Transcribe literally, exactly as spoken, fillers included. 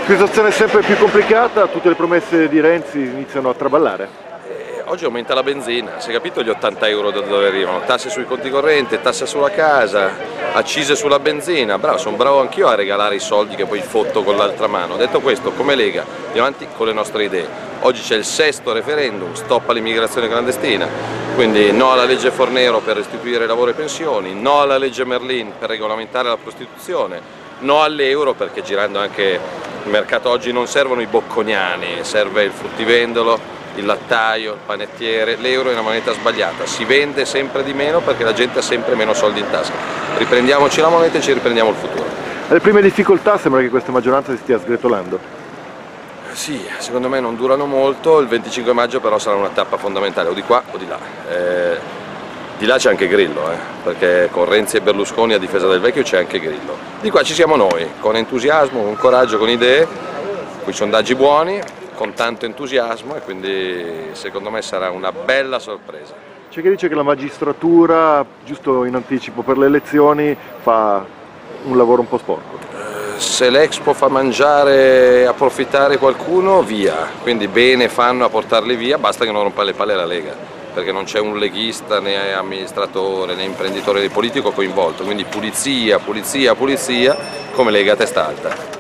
Situazione sempre più complicata, tutte le promesse di Renzi iniziano a traballare. Oggi aumenta la benzina, si è capito gli ottanta euro da dove arrivano? Tasse sui conti correnti, tasse sulla casa, accise sulla benzina. Bravo, sono bravo anch'io a regalare i soldi che poi fotto con l'altra mano. Detto questo, come Lega, andiamo avanti con le nostre idee. Oggi c'è il sesto referendum, stop all'immigrazione clandestina, quindi no alla legge Fornero per restituire lavoro e pensioni, no alla legge Merlin per regolamentare la prostituzione, no all'euro perché girando anche il mercato oggi non servono i bocconiani, serve il fruttivendolo, il lattaio, il panettiere. L'euro è una moneta sbagliata, si vende sempre di meno perché la gente ha sempre meno soldi in tasca. Riprendiamoci la moneta e ci riprendiamo il futuro. Alle prime difficoltà sembra che questa maggioranza si stia sgretolando. Sì, secondo me non durano molto, il venticinque maggio però sarà una tappa fondamentale, o di qua o di là. Eh, di là c'è anche Grillo, eh, perché con Renzi e Berlusconi a difesa del vecchio c'è anche Grillo. Di qua ci siamo noi, con entusiasmo, con coraggio, con idee, con i sondaggi buoni, con tanto entusiasmo e quindi secondo me sarà una bella sorpresa. C'è chi dice che la magistratura, giusto in anticipo per le elezioni, fa un lavoro un po' sporco. Eh, se l'Expo fa mangiare e approfittare qualcuno, via, quindi bene fanno a portarli via, basta che non rompa le palle la Lega, perché non c'è un leghista né amministratore né imprenditore né politico coinvolto, quindi pulizia, pulizia, pulizia, come Lega a testa alta.